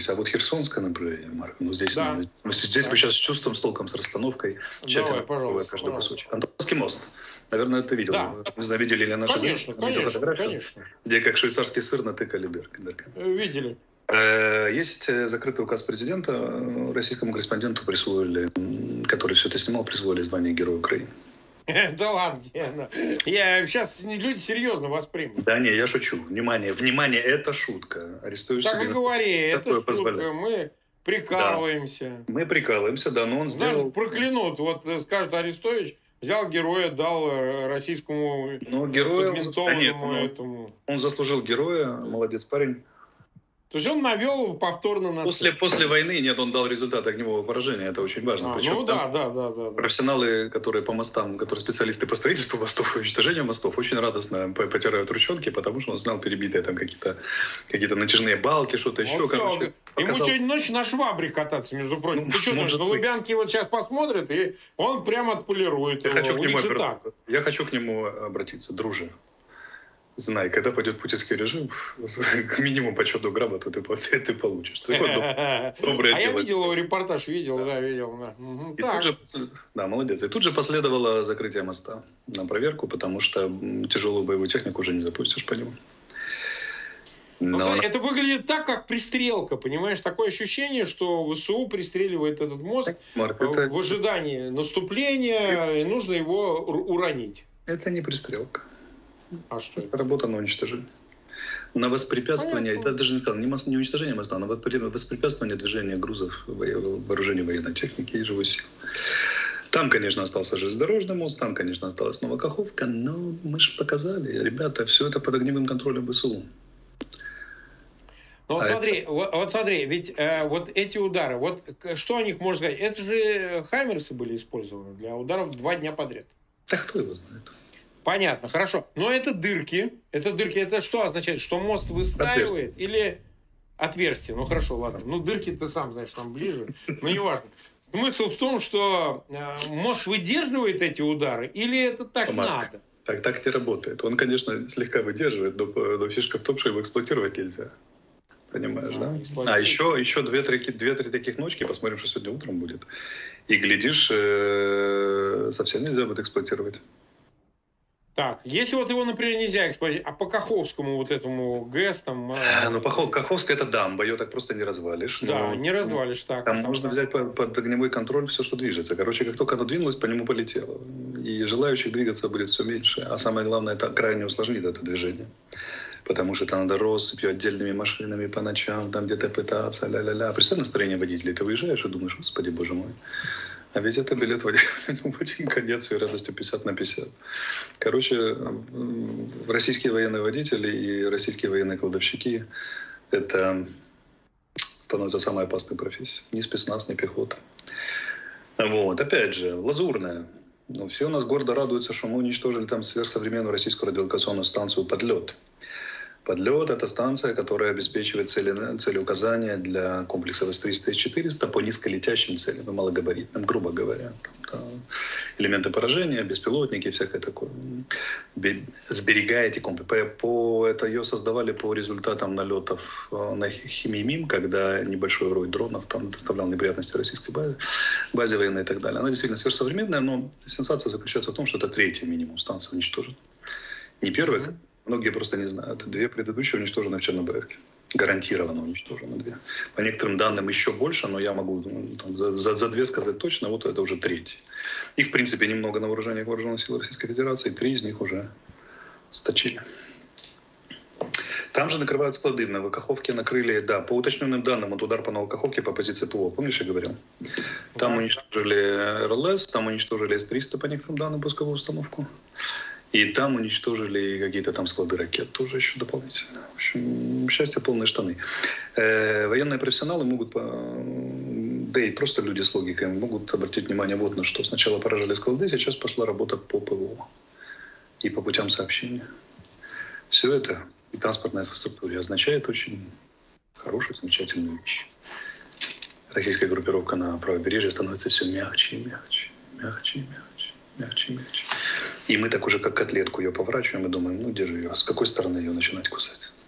А вот Херсонское направление, Марк, ну здесь, Да. здесь мы сейчас с чувством, с толком, с расстановкой. Давай, пожалуйста, Каждый пожалуйста. кусочек. Антоновский мост. Наверное, ты видел. Да. Не знаю, видели ли наши Конечно, конечно, фотографию, конечно. где как швейцарский сыр натыкали дырками. Видели. Есть закрытый указ президента. Российскому корреспонденту присвоили, который все это снимал, присвоили звание Героя Украины. Да ладно, я сейчас люди серьезно воспримут. Да не, я шучу. Внимание, внимание, это шутка. Арестуешь Так и себе говори, это шутка, позволяет. мы прикалываемся. Мы прикалываемся, да, но он Знаешь, сделал... проклянут. Вот скажет Арестович, взял героя, дал российскому подментованному этому. Он заслужил героя, молодец парень. То есть он навел повторно на... После войны, нет, он дал результат огневого поражения, это очень важно. Ну да. Профессионалы, которые по мостам, которые специалисты по строительству мостов и уничтожению мостов, очень радостно потирают ручонки, потому что он знал перебитые там какие-то натяжные балки, что-то еще. Ему сегодня ночью на швабре кататься, между прочим. Ты что думаешь, на Лубянке вот сейчас посмотрит, и он прямо отполирует его. Я хочу к нему обратиться, друже. Знай, когда пойдет путинский режим, минимум почетную грамоту ты получишь. Я видел репортаж, видел. Да, молодец. И тут же последовало закрытие моста на проверку, потому что тяжелую боевую технику уже не запустишь по нему. Это выглядит так, как пристрелка, понимаешь? Такое ощущение, что ВСУ пристреливает этот мост в ожидании наступления, и нужно его уронить. Это не пристрелка. А что это? Работа на уничтожение. На воспрепятствование, это даже не сказал, не уничтожение моста, а на воспрепятствование движения грузов, вооружения военной техники и живой силы. Там, конечно, остался железнодорожный мост, там, конечно, осталась Новокаховка, но мы же показали, ребята, все это под огневым контролем ВСУ. Ну вот смотри, ведь вот эти удары, вот что о них можно сказать? Это же хаймерсы были использованы для ударов 2 дня подряд. Да кто его знает? Понятно, хорошо. Но это дырки. Это что означает? Что мост выстаивает или отверстие? Ну хорошо, ладно. Ну дырки ты сам знаешь, там ближе. Но неважно. Смысл в том, что мост выдерживает эти удары или это так надо? Так не работает. Он, конечно, слегка выдерживает, но фишка в том, что его эксплуатировать нельзя. Понимаешь, да? А еще 2-3 таких ночки, посмотрим, что сегодня утром будет. И глядишь, совсем нельзя будет эксплуатировать. Так, если вот его, например, нельзя эксплуатировать, а по Каховскому вот этому ГЭС там... Ну, Каховская это дамба, ее так просто не развалишь. Да, не развалишь так. Там можно взять под огневой контроль все, что движется. Короче, как только оно двинулось, по нему полетело. И желающих двигаться будет все меньше. А самое главное, это крайне усложнит это движение. Потому что это надо россыпью, отдельными машинами по ночам, там где-то пытаться, ля-ля-ля. А представь настроение водителей. Ты выезжаешь и думаешь, господи, боже мой. А ведь это билет в один конец и радостью 50/50. Короче, российские военные водители и российские военные кладовщики — это становится самой опасной профессией. Ни спецназ, ни пехота. Вот. Опять же, лазурная. Но все у нас гордо радуются, что мы уничтожили там сверхсовременную российскую радиолокационную станцию «Подлет». «Подлет» — это станция, которая обеспечивает целеуказания для комплексов С-300 и С-400 по низколетящим целям, малогабаритным, грубо говоря. Там, элементы поражения, беспилотники, всякое такое. Сберегая эти комплексы. Это ее создавали по результатам налетов на Химимим, когда небольшой рой дронов там доставлял неприятности российской базе военной и так далее. Она действительно сверхсовременная, но сенсация заключается в том, что это 3-я минимум станция уничтожена. Не первая, многие просто не знают. 2 предыдущие уничтожены в Чернобаевке. Гарантированно уничтожены 2. По некоторым данным еще больше, но я могу за 2 сказать точно, вот это уже 3-я. Их, в принципе, немного на вооружениях вооруженных сил Российской Федерации, 3 из них уже сточили. Там же накрывают склады. В Новокаховке накрыли, да, по уточненным данным, вот удар по Новокаховке по позиции ПВО, помнишь, я говорил? Там уничтожили РЛС, там уничтожили С-300 по некоторым данным пусковую установку. И там уничтожили какие-то там склады ракет тоже еще дополнительно. В общем, счастье, полные штаны. Военные профессионалы могут, да и просто люди с логикой, могут обратить внимание вот на что. Сначала поражали склады, сейчас пошла работа по ПВО и по путям сообщения. Все это и транспортная инфраструктура означает очень хорошую, замечательную вещь. Российская группировка на правобережье становится все мягче и мягче, мягче и мягче, мягче и мягче. И мы так уже как котлетку ее поворачиваем и думаем, ну где же ее, с какой стороны ее начинать кусать?